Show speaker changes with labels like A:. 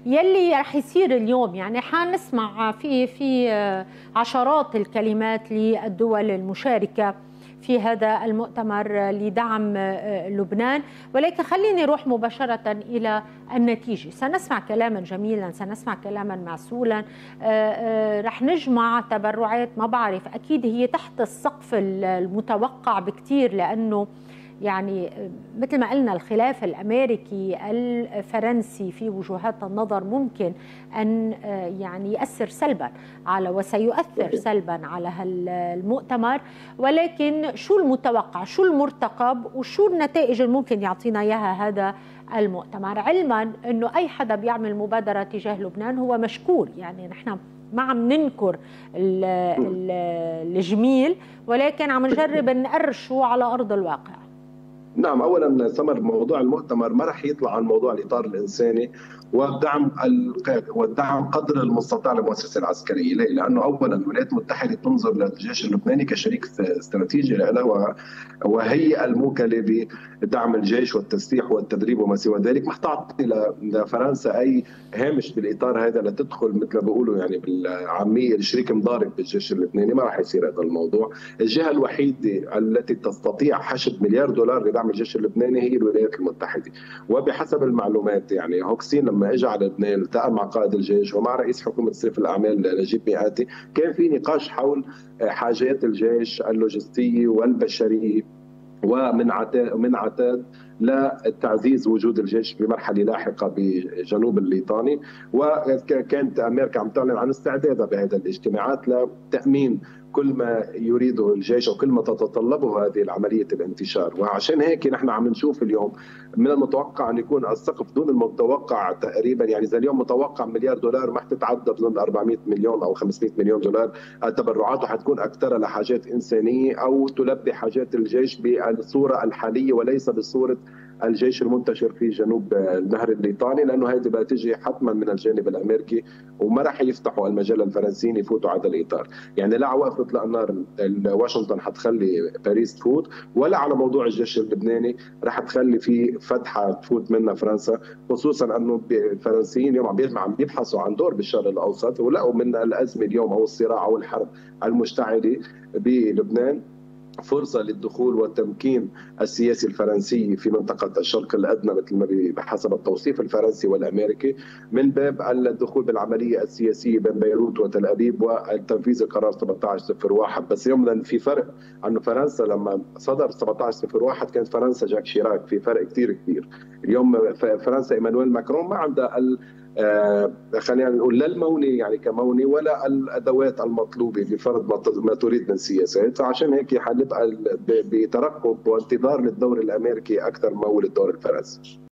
A: يلي رح يصير اليوم. يعني حنسمع في عشرات الكلمات للدول المشاركة في هذا المؤتمر لدعم لبنان، ولكن خليني أروح مباشرة إلى النتيجة. سنسمع كلاما جميلا، سنسمع كلاما معسولا، رح نجمع تبرعات، ما بعرف، أكيد هي تحت السقف المتوقع بكثير، لأنه يعني مثل ما قلنا الخلاف الأمريكي الفرنسي في وجهات النظر ممكن أن يعني يؤثر سلبا على، وسيؤثر سلبا على المؤتمر. ولكن شو المتوقع، شو المرتقب، وشو النتائج اللي ممكن يعطينا إياها هذا المؤتمر، علما أنه أي حدا بيعمل مبادرة تجاه لبنان هو مشكور. يعني نحن ما عم ننكر الجميل، ولكن عم نجرب نقرشه على أرض الواقع.
B: نعم، اولا سمر، موضوع المؤتمر ما راح يطلع عن موضوع الاطار الانساني والدعم قدر المستطاع للمؤسسه العسكريه. ليه؟ لانه اولا الولايات المتحده تنظر للجيش اللبناني كشريك استراتيجي لها، وهي الموكله بدعم الجيش والتسليح والتدريب وما سوى ذلك. ما تعطي لفرنسا اي هامش بالاطار هذا لتدخل مثل ما بيقولوا يعني بالعاميه الشريك مضارب بالجيش اللبناني. ما راح يصير هذا الموضوع. الجهه الوحيده التي تستطيع حشد مليار دولار لدعم الجيش اللبناني هي الولايات المتحده. وبحسب المعلومات يعني هوكسين لما اجى على لبنان التقى مع قائد الجيش ومع رئيس حكومه صرف الاعمال نجيب مئاتي، كان في نقاش حول حاجات الجيش اللوجستيه والبشريه ومن عتاد لتعزيز وجود الجيش بمرحله لاحقه بجنوب الليطاني. وكانت امريكا عم تعلن عن استعدادها بهذه الاجتماعات لتامين كل ما يريده الجيش او كل ما تتطلبه هذه العمليه الانتشار. وعشان هيك نحن عم نشوف اليوم من المتوقع ان يكون السقف دون المتوقع تقريبا. يعني اذا اليوم متوقع مليار دولار، ما حتتعدى بظن 400 مليون او 500 مليون دولار التبرعات، وحتكون اكثر لحاجات انسانيه او تلبي حاجات الجيش بالصوره الحاليه وليس بصوره الجيش المنتشر في جنوب النهر الليطاني، لانه هذه بقى تجي حتما من الجانب الامريكي، وما راح يفتحوا المجال الفرنسيين يفوتوا على الاطار. يعني لا وقفت الانار واشنطن حتخلي باريس تفوت، ولا على موضوع الجيش اللبناني راح تخلي في فتحه تفوت منها فرنسا، خصوصا انه الفرنسيين اليوم عم يبحثوا عن دور بالشرق الاوسط، ولقوا من الازمه اليوم او الصراع او الحرب المشتعله بلبنان فرصة للدخول والتمكين السياسي الفرنسي في منطقة الشرق الأدنى مثل ما بحسب التوصيف الفرنسي والأمريكي، من باب الدخول بالعملية السياسية بين بيروت وتل أبيب والتنفيذ القرار 1701. بس يوم في فرق، أنه فرنسا لما صدر 1701 كانت فرنسا جاك شيراك، في فرق كثير كبير. اليوم فرنسا إيمانويل ماكرون ما عندها خلينا نقول لا المونة يعني كمونة ولا الأدوات المطلوبة بفرض ما تريد من سياسات. فعشان هيك حنبقى بترقب وانتظار للدور الأمريكي أكثر ما هو للدور الفرنسي.